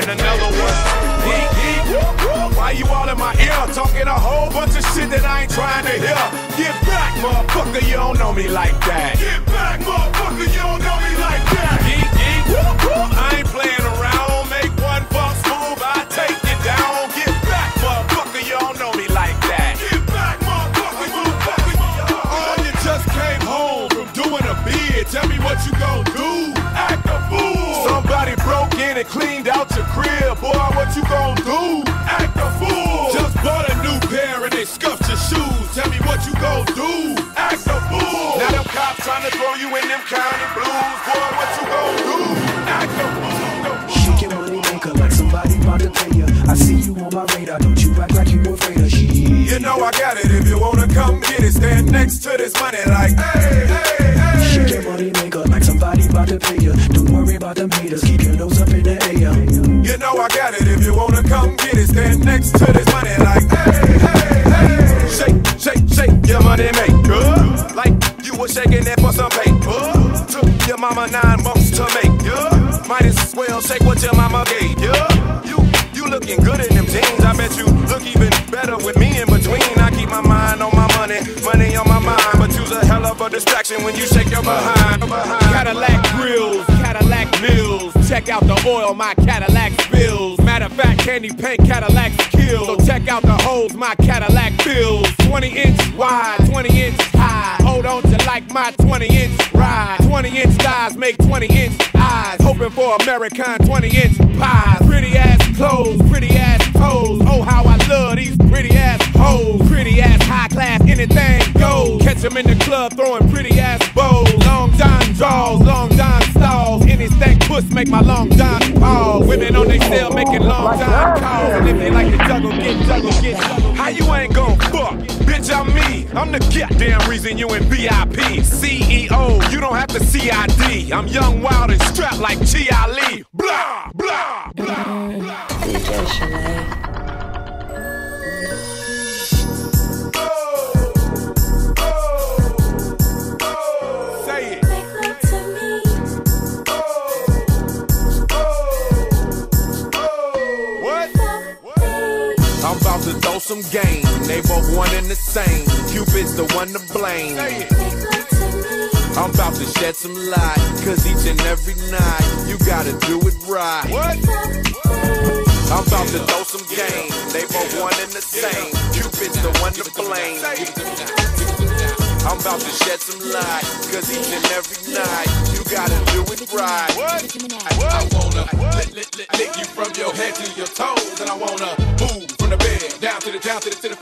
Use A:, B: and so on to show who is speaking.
A: another one. Geek, geek, why you all in my ear? Talking a whole bunch of shit that I ain't trying to hear. Get back, motherfucker, you don't know me like that. Get back, motherfucker, you don't know me like that. Geek, geek, I ain't playing around. Make one false move, I take you down. Get back, motherfucker, you don't know me like that. Get back, motherfucker, oh, you just came home from doing a bid. Tell me what you gon' do. Act a fool. Somebody broke in and cleaned out your crib. Boy, what you gon' do? Act a fool. Just bought a new pair and they scuffed your shoes. Tell me what you gon' do. Act a fool. Now them cops trying to throw you in them county blues. Boy, what you gon' do? Act a fool.
B: Shake your money maker like somebody about to pay ya. I see you on my radar. Don't you act like you afraid of shit.
A: You know I got it. If you wanna come get it, stand next to this money like hey, hey, hey.
B: Shake your money maker like somebody about to pay ya. Don't worry about them haters. Keep your nose up in the air.
A: You know I got it. If you wanna come get it, stand next to this money like hey, hey, hey. Shake, shake, shake your money maker like you were shaking it for some paper. Took your mama 9 months to make ya. Might as well shake what your mama gave ya. You looking good in them jeans. I bet you look even better with me in between. I keep my mind on my money, money on my mind. But you's a hell of a distraction when you shake your behind. Cadillac grills, Cadillac mills. Check out the oil my Cadillac spills. Matter of fact, candy paint Cadillac kills. So check out the holes my Cadillac fills. 20-inch wide, 20-inch high. Hold on to like my 20-inch ride. 20-inch thighs make 20-inch eyes. Hoping for American 20-inch pies. Pretty ass clothes, pretty ass toes. Oh, how I love these pretty ass hoes. Pretty ass high class, anything goes. Catch them in the club throwing pretty ass bows. Long John draws, long John stalls. Any stank puss make my long John pause. Women on they cell making long John calls. And if they like to juggle, get juggle, get juggle. How you ain't gon' fuck? Bitch, I'm me. I'm the goddamn reason you in VIP. CEO, you don't have to CID. I'm young, wild, and strapped like Shalé. Blah, blah, blah, blah.
C: DJ Shalé.
A: I'm about to throw some game. They both one and the same. Cupid's the one to blame. I'm about to shed some light, cause each and every night you gotta do it right. What? I'm about to throw some game. They both one and the same. Cupid's the one to blame. I'm about to shed some light, cause each and every night you gotta do it right. What? I wanna lick you from your head to your toes, and I wanna move from the bed down to the